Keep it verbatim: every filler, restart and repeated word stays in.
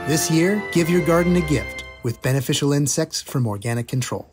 This year, give your garden a gift with beneficial insects from Organic Control.